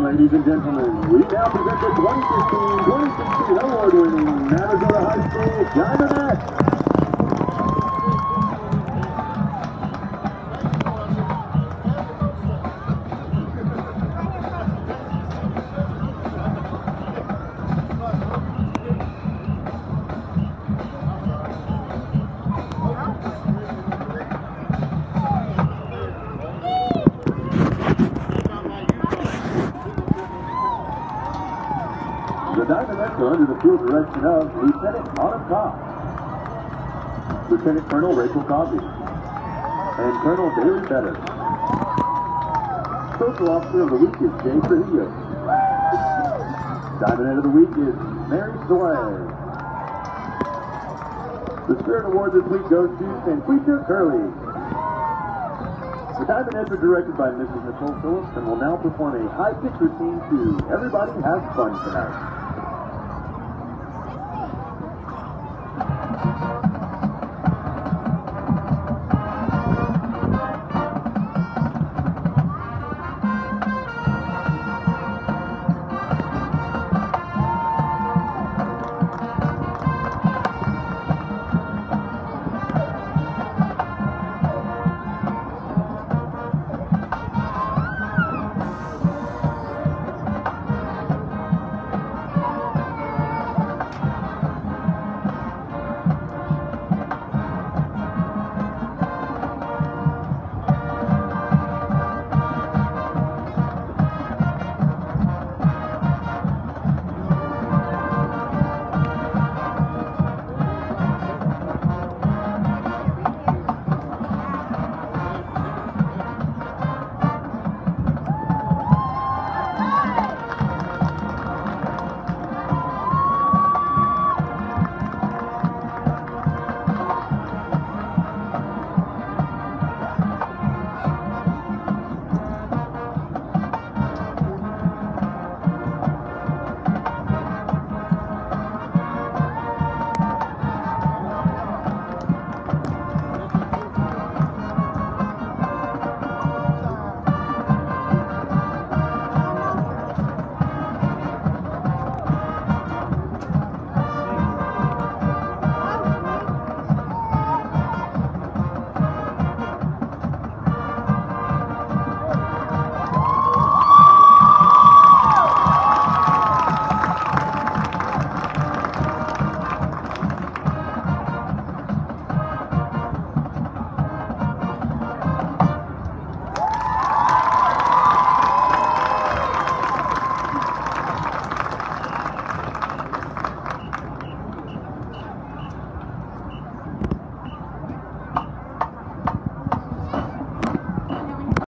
ladies and gentlemen, we now present the 2015-2016 award-winning Arizona High School Diamondbacks. The Diamondbacks are under the field direction of Lieutenant Autumn Cobb, Lieutenant Colonel Rachel Cosby, and Colonel Daley Better. Social Officer of the Week is Jay Trujillo. Diamond Head of the Week is Mary Soares. The Spirit Award this week goes to Sanquita Curley. The Diamond Heads are directed by Mrs. Nicole Phillips and will now perform a high-pitch routine to Everybody Have Fun Tonight.